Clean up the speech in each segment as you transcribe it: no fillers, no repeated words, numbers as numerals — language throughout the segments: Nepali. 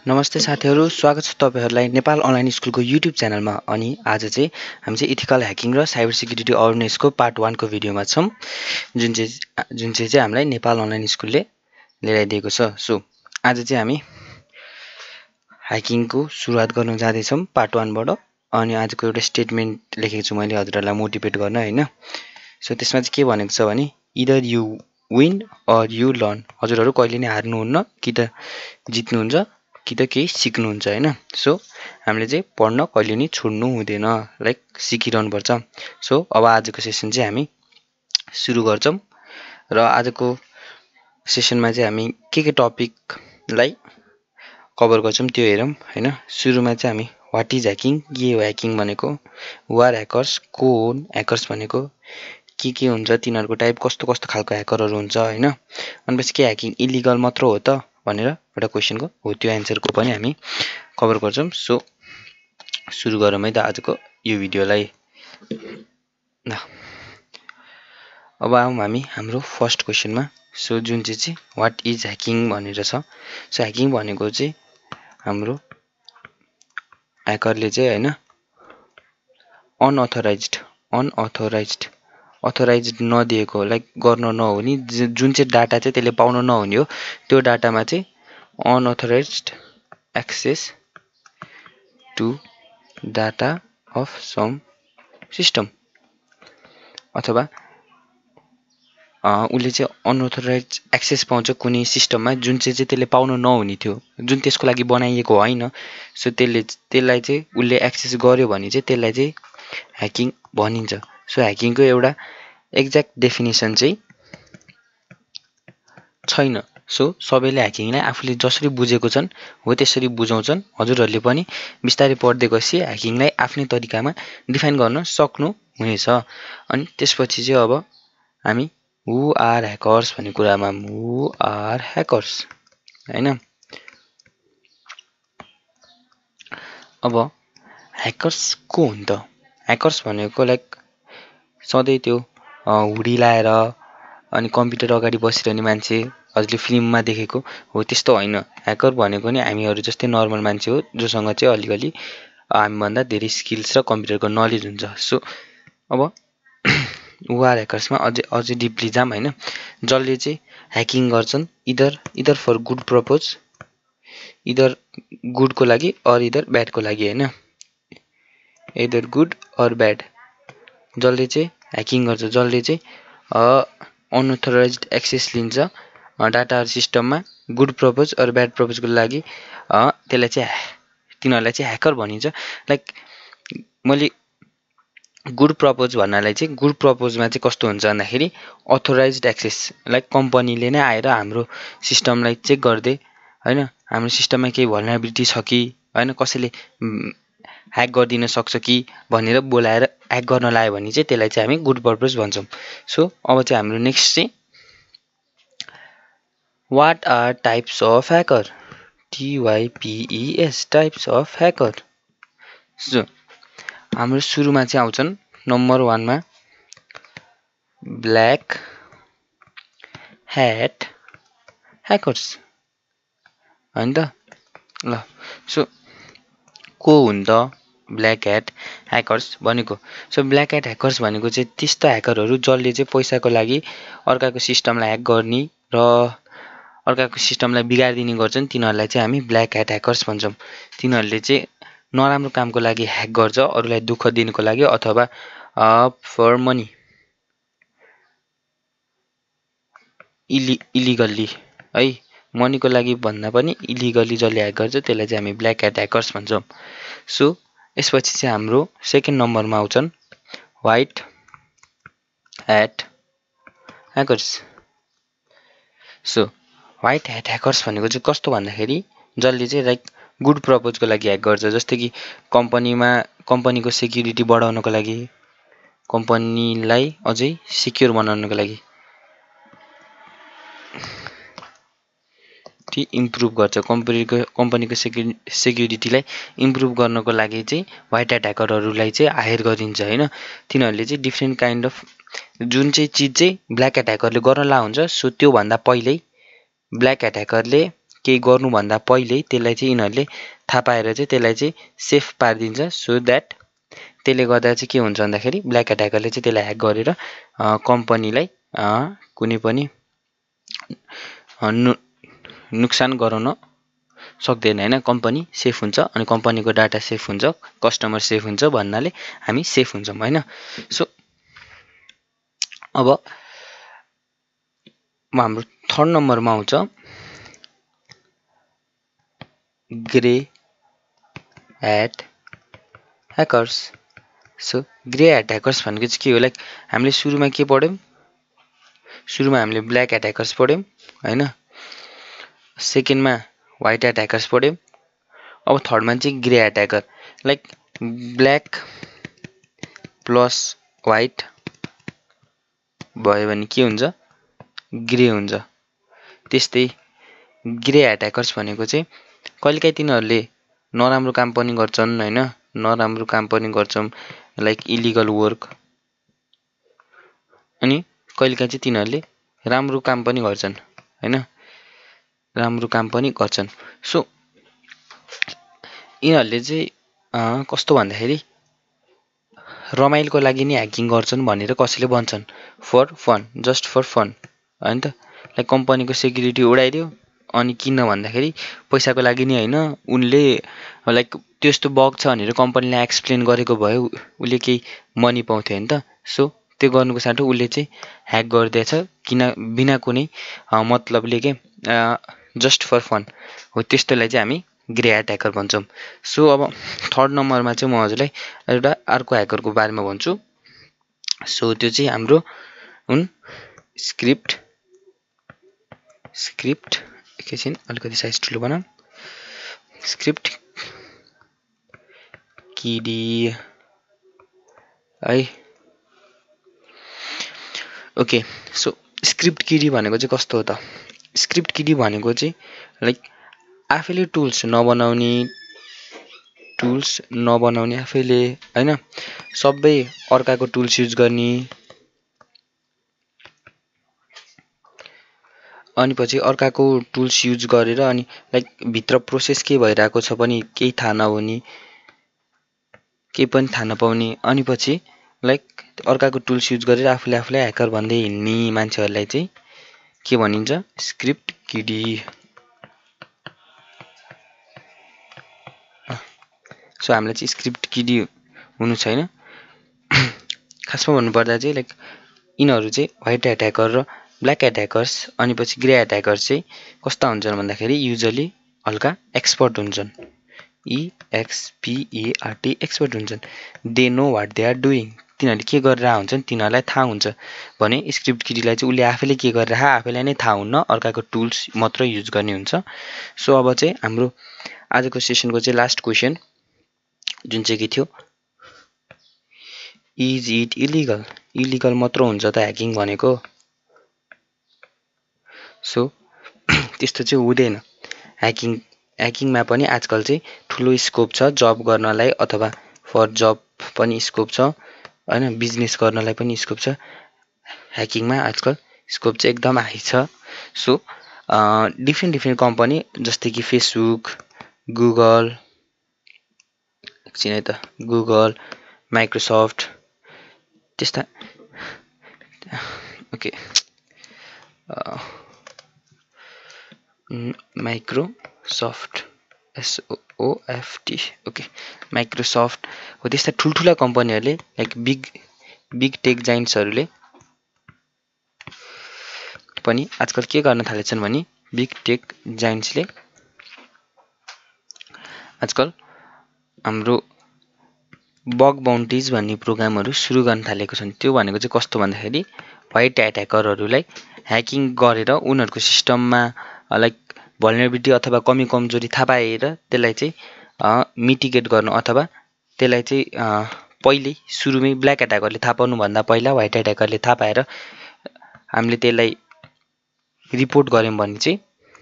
नमस्ते साथीहरु, स्वागत छ तपाईहरुलाई नेपाल अनलाइन स्कुलको युट्युब च्यानलमा। अनि आज चाहिँ हामी चाहिँ इथिकल ह्याकिङ र साइबर सिक्युरिटी अवेयरनेसको पार्ट 1 को भिडियोमा छौं, जुन चाहिँ हामीलाई नेपाल अनलाइन स्कुलले लिएर आइदिएको छ। सो आज चाहिँ हामी ह्याकिङको सुरुवात गर्न जाँदै छौं पार्ट 1 बाट। अनि आजको एउटा स्टेटमेन्ट लेखेको छु मैले हजुरहरुलाई मोटिभेट गर्न हैन। सो त्यसमा चाहिँ के भनेको छ भने either you win or you learn. हजुरहरु कहिले नै हार्नुहुन्न, कि त जित्नुहुन्छ कि त केही सिक्नुहुन्छ हैन। सो हामीले चाहिँ पढ्न कहिले नि छोड्नु हुँदैन, लाइक सिकिरहनु पर्छ। सो अब आजको सेसन चाहिँ हामी सुरु गर्छौं र आजको सेसनमा चाहिँ हामी के टपिकलाई कभर गर्छौं त्यो हेरौं हैन। सुरुमा चाहिँ हामी व्हाट इज ह्याकिङ, के हो ह्याकिङ भनेको, हु आर ह्याकर्स, को हुन् ह्याकर्स भनेको, के हुन्छ, तिनीहरुको टाइप कस्तो कस्तो खालको ह्याकरहरु हुन्छ हैन। अनि पछि के ह्याकिङ इलिगल मात्र हो त भनेर एउटा क्वेशनको हो, त्यो एन्सरको पनि हामी कभर गर्छौं। सो सुरु गरौँ है त आजको यो भिडियोलाई। ल अब आउँ हामी हाम्रो फर्स्ट क्वेशनमा। सो जुन चाहिँ व्हाट इज ह्याकिङ भनेर छ। सो ह्याकिङ भनेको चाहिँ हाम्रो ह्याकरले चाहिँ हैन अनअथराइज्ड नदिएको, लाइक गर्न नहुने, जुन चाहिँ डाटा चाहिँ त्यसले पाउन नहुने हो, त्यो डाटामा चाहिँ unauthorised access to data of some system, अथवा उले चाहिँ अनअथराइज्ड एक्सेस पाउँछ कुनै सिस्टममा जुन चाहिँ त्यसले पाउन नहुने थियो, जुन त्यसको लागि बनाइएको होइन। सो त्यसलाई चाहिँ उले एक्सेस गर्यो भने चाहिँ त्यसलाई चाहिँ ह्याकिङ भनिन्छ। सो ह्याकिङको एउटा एक्ज्याक्ट डेफिनेसन चाहिँ छैन। सो सबैले ह्याकिङलाई आफूले जसरी बुझेको छन् हो त्यसरी बुझाउँछन्। हजुरहरुले पनि बिस्तारै पढ्दै गएपछि ह्याकिङलाई आफ्नै तरिकामा डिफाइन गर्न सक्नु हुनेछ। अनि त्यसपछि चाहिँ अब हामी हु आर ह्याकर्स भन्ने कुरामा हु आर ह्याकर्स हैन। अब ह्याकर्स को हुन् त? ह्याकर्स भनेको लाइक सधैँ त्यो हुडी लाएर अनि कम्प्युटर अगाडि बसिरहने मान्छे हजुरले फिल्ममा देखेको हो त्यस्तो होइन। ह्याकर भनेको नि हामीहरु जस्तै नर्मल मान्छे हो, जोसँग चाहिँ अलिअलि हामीभन्दा धेरै स्किल्स र कम्प्युटरको नलेज हुन्छ। सो अब हु आर ह्याकर्समा अझै डिपली जाम हैन। जसले चाहिँ ह्याकिङ गर्छन् either for good purpose, either गुडको लागि अर इदर ब्याडको लागि हैन, इदर गुड अर ब्याड। जसले चाहिँ ह्याकिङ गर्छ, जसले चाहिँ अनअथराइज्ड एक्सेस लिन्छ डाटा सिस्टममा गुड पर्पज अर ब्याड पर्पजको लागि, त्यसलाई चाहिँ तिनीहरुलाई चाहिँ ह्याकर भनिन्छ। लाइक मैले गुड पर्पज भन्नालाई चाहिँ गुड पर्पजमा चाहिँ कस्तो हुन्छ भन्दाखेरि अथराइज्ड एक्सेस, लाइक कम्पनीले नै आएर हाम्रो सिस्टमलाई चेक गर्दै हैन, हाम्रो सिस्टममा केही भल्नरेबिलिटी छ कि हैन, कसैले ह्याक गरिदिन सक्छ कि भनेर बोलाएर ह्याक गर्न लायो भने चाहिँ त्यसलाई चाहिँ हामी गुड पर्पज भन्छौं। सो अब चाहिँ हाम्रो नेक्स्ट चाहिँ what are types of hacker, TYPES types of hacker. So हाम्रो सुरुमा चाहिँ आउँछन् नम्बर 1 मा ब्ल्याक ह्याट ह्याकर्स हैन त। ल सो को हुन् त ब्ल्याक ह्याट ह्याकर्स भनेको? सो ब्ल्याक ह्याट ह्याकर्स भनेको चाहिँ त्यस्तो ह्याकरहरु जसले चाहिँ पैसाको लागि अर्काको सिस्टमलाई ह्याक गर्ने र अर्काको सिस्टमलाई बिगार्दिने गर्छन्, तिनीहरुलाई चाहिँ हामी ब्ल्याक ह्याट ह्याकर्स भन्छौं। तिनीहरुले चाहिँ नराम्रो कामको लागि ह्याक गर्छ, अरूलाई दुःख दिनको लागि अथवा फर मनी, इलिगल्ली है, मनीको लागि भन्दा पनि इलिगल्ली जसले ह्याक गर्छ त्यसलाई चाहिँ हामी ब्ल्याक ह्याट ह्याकर्स भन्छौं। सो यसपछि चाहिँ हाम्रो सेकेन्ड नम्बरमा आउँछन् white hat hackers. So white hat hackers भनेको चाहिँ कस्तो भन्दाखेरि जसले चाहिँ लाइक गुड पर्पजको लागि ह्याक गर्छ, जस्तै कि कम्पनीको सेक्युरिटी बढाउनको लागि, कम्पनीलाई अझै सिक्योर बनाउनको लागि इम्प्रुभ गर्छ, कम्पनीको सेक्युरिटीलाई इम्प्रुभ गर्नको लागि चाहिँ व्हाइट ह्याट ह्याकरहरुलाई चाहिँ हायर गरिन्छ हैन। तिनीहरुले चाहिँ डिफरेन्ट काइन्ड अफ जुन चाहिँ चीज चाहिँ ब्ल्याक ह्याट ह्याकरले गर्न ला हुन्छ, सो त्यो भन्दा पहिल्यै ब्ल्याक ह्याट ह्याकरले केही गर्नुभन्दा पहिले त्यसलाई चाहिँ यिनीहरूले थाहा पाएर चाहिँ त्यसलाई चाहिँ सेफ पारिदिन्छ सो द्याट त्यसले गर्दा चाहिँ के हुन्छ भन्दाखेरि ब्ल्याक एट्याकरले चाहिँ त्यसलाई ह्याक गरेर कम्पनीलाई कुनै पनि नुक्सान गराउन सक्दैन हैन। कम्पनी सेफ हुन्छ अनि कम्पनीको डाटा सेफ हुन्छ, कस्टमर सेफ हुन्छ भन्नाले हामी सेफ हुन्छौँ हैन। सो अब हाम्रो थर्ड नम्बरमा आउँछ grey hat hackers. So grey hat hackers भनेको चाहिँ के हो, लाइक हामीले सुरुमा के पढ्यौँ, सुरुमा हामीले ब्ल्याक ह्याट ह्याकर्स पढ्यौँ हैन, सेकेन्डमा व्हाइट ह्याट ह्याकर्स पढ्यौँ, अब थर्डमा चाहिँ grey hat hacker. Like black plus white भयो भने के हुन्छ, ग्रे हुन्छ। त्यस्तै ग्रे ह्याट ह्याकर्स भनेको चाहिँ कहिलेकाहीँ तिनीहरूले नराम्रो काम पनि गर्छन् हैन, नराम्रो काम पनि गर्छन् लाइक इलिगल वर्क, अनि कहिलेकाहीँ चाहिँ तिनीहरूले राम्रो काम पनि गर्छन् हैन, राम्रो काम पनि गर्छन्। सो यिनीहरूले चाहिँ कस्तो भन्दाखेरि रमाइलोको लागि नै ह्याकिङ गर्छन् भनेर कसैले भन्छन्, for fun, just for fun हैन त। लाइक कम्पनीको सेक्युरिटी उडाइदियो अनि किन भन्दाखेरि पैसाको लागि नै हैन, उनले लाइक त्यस्तो बग छ भनेर कम्पनीलाई एक्सप्लेन गरेको भए उसले केही मनी पाउँथ्यो हैन त। सो त्यो गर्नुको साटो उसले चाहिँ ह्याक गरिदिएछ किन बिना कुनै मतलबले के जस्ट फर फन हो, त्यस्तोलाई चाहिँ हामी ग्रे ह्याट ह्याकर भन्छौँ। सो अब थर्ड नम्बरमा चाहिँ म हजुरलाई एउटा अर्को ह्याकरको बारेमा भन्छु। सो त्यो चाहिँ हाम्रो हुन् स्क्रिप्ट एकैछिन अलिकति साइज ठुलो बनाऊँ, स्क्रिप्ट किडी है। ओके, सो स्क्रिप्ट किडी भनेको चाहिँ कस्तो हो त, स्क्रिप्ट किडी भनेको चाहिँ लाइक आफैले टुल्स नबनाउने आफैले हैन, सबै अर्काको टुल्स युज गर्ने, अनि पछि अर्काको टुल्स युज गरेर अनि लाइक भित्र प्रोसेस के भइरहेको छ पनि केही थाहा नहुने, केही पनि थाहा नपाउने, अनि पछि लाइक अर्काको टुल्स युज गरेर आफूले आफूलाई ह्याकर भन्दै हिँड्ने मान्छेहरूलाई चाहिँ के भनिन्छ, स्क्रिप्ट किडी। सो हामीलाई चाहिँ स्क्रिप्ट किडी हुनु छैन। खासमा भन्नुपर्दा चाहिँ लाइक यिनीहरू चाहिँ व्हाइट ह्याट ह्याकर र ब्ल्याक ह्याट ह्याकर्स अनि पछि ग्रे ह्याट ह्याकर्स चाहिँ कस्ता हुन्छन् भन्दाखेरि युजली हल्का एक्सपर्ट हुन्छन्, EXPERT एक्सपर्ट हुन्छन्। They know what they are doing, तिनीहरूले के गरेर हुन्छन् तिनीहरूलाई थाहा हुन्छ भने स्क्रिप्ट किडीलाई चाहिँ उसले आफैले के गरेर आफैलाई नै थाहा हुन्न, अर्काको टुल्स मात्र युज गर्ने हुन्छ। सो अब चाहिँ हाम्रो आजको सेसनको चाहिँ लास्ट क्वेसन जुन चाहिँ के थियो, इज इट इलिगल, इलिगल मात्र हुन्छ त ह्याकिङ भनेको। सो त्यस्तो चाहिँ हुँदैन, ह्याकिङमा पनि आजकल चाहिँ ठुलो स्कोप छ जब गर्नलाई, अथवा फर जब पनि स्कोप छ हैन, बिजनेस गर्नलाई पनि स्कोप छ, ह्याकिङमा आजकल स्कोप चाहिँ एकदम हाई छ। सो डिफ्रेन्ट कम्पनी जस्तै कि फेसबुक, गुगल, एकछिन है त, गुगल, माइक्रोसफ्ट, त्यस्ता okay Microsoft SOFT okay, Microsoft हो, त्यस्ता ठुल्ठुला कम्पनीहरूले लाइक बिग टेक जाइन्ट्सहरूले पनि आजकल के गर्न थालेछन् भने बिग टेक जाइन्ट्सले आजकल हाम्रो बग बाउन्टीज भन्ने प्रोग्रामहरू सुरु गर्न थालेको छन्। त्यो भनेको चाहिँ कस्तो भन्दाखेरि व्हाइट ह्याट ह्याकरहरूलाई ह्याकिङ गरेर उनीहरूको सिस्टममा लाइक भल्नरेबिलिटी अथवा कमी कमजोरी थाहा पाएर त्यसलाई चाहिँ मिटिगेट गर्नु, अथवा त्यसलाई चाहिँ पहिले सुरुमै ब्ल्याक ह्याट ह्याकरले थाहा पाउनुभन्दा पहिला व्हाइट ह्याट ह्याकरले थाहा पाएर हामीले त्यसलाई रिपोर्ट गऱ्यौँ भने चाहिँ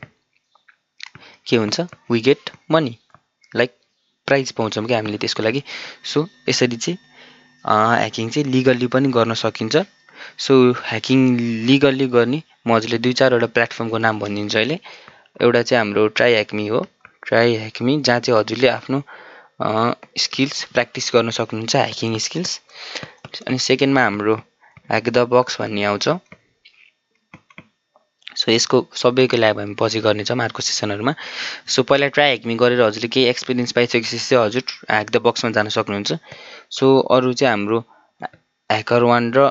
के हुन्छ, we get money, like prize पाउँछौँ क्या हामीले त्यसको लागि। सो यसरी चाहिँ ह्याकिङ चाहिँ लिगल्ली पनि गर्न सकिन्छ। सो ह्याकिङ लिगल्ली गर्ने म हजुरले 2-4 वटा प्लेटफर्मको नाम भनिदिन्छु अहिले। एउटा चाहिँ हाम्रो ट्राई ह्याक मी हो, ट्राई ह्याक मी, जहाँ चाहिँ हजुरले आफ्नो स्किल्स प्र्याक्टिस गर्न सक्नुहुन्छ, ह्याकिङ स्किल्स। अनि सेकेन्डमा हाम्रो ह्याक द बक्स भन्ने आउँछ। सो यसको सबैको ल्याब हामी पछि गर्नेछौँ अर्को सेसनहरूमा। सो पहिला ट्राई ह्याक मी गरेर हजुरले केही एक्सपिरियन्स पाइसकेपछि चाहिँ हजुर ह्याक द बक्समा जान सक्नुहुन्छ। सो अरू चाहिँ हाम्रो ह्याकर1 र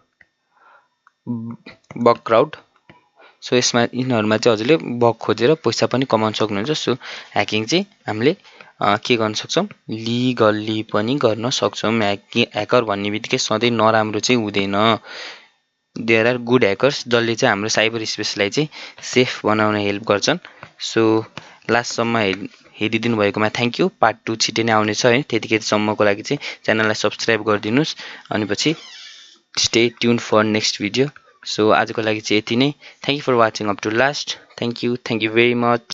बग क्राउड। सो यसमा यिनीहरूमा चाहिँ हजुरले बग खोजेर पैसा पनि कमाउन सक्नुहुन्छ। सो ह्याकिङ चाहिँ हामीले के गर्न सक्छौँ, लिगल्ली पनि गर्न सक्छौँ। ह्याकर भन्ने बित्तिकै सधैँ नराम्रो चाहिँ हुँदैन। देयर आर गुड ह्याकर्स जसले चाहिँ हाम्रो साइबर स्पेसलाई चाहिँ सेफ बनाउन हेल्प गर्छन्। सो लास्टसम्म हेरिदिनु भएकोमा थ्याङ्क यू। पार्ट 2 छिटै नै आउनेछ है, त्यतिखेरसम्मको लागि चाहिँ च्यानललाई सब्सक्राइब गरिदिनुहोस्। अनि पछि stay tune for next video. So आजको लागि चाहिँ यति नै। Thank you for watching up to last. Thank you very much.